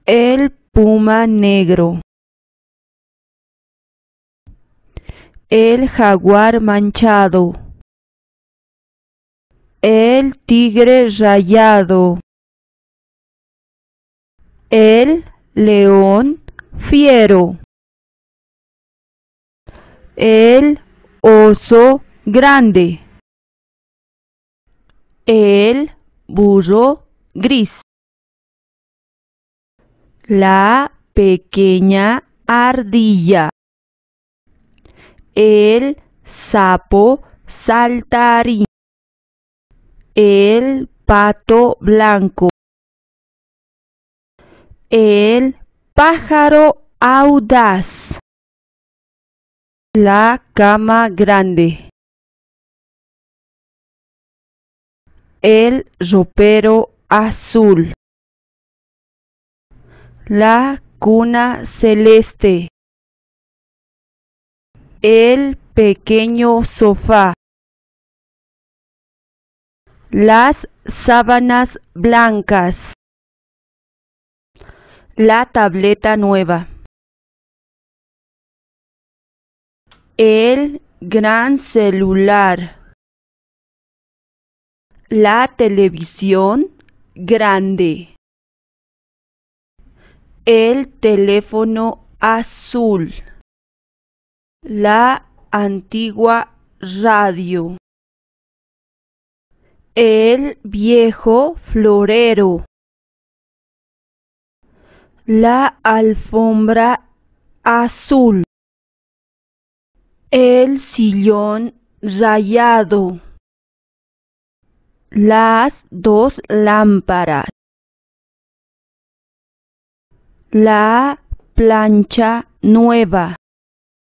El puma negro. El jaguar manchado. El tigre rayado. El león fiero. El oso grande. El burro gris. La pequeña ardilla. El sapo saltarín. El pato blanco. El pájaro audaz. La cama grande. El ropero azul. La cuna celeste. El pequeño sofá. Las sábanas blancas. La tableta nueva. El gran celular. La televisión grande. El teléfono azul. La antigua radio. El viejo florero. La alfombra azul. El sillón rayado. Las dos lámparas. La plancha nueva.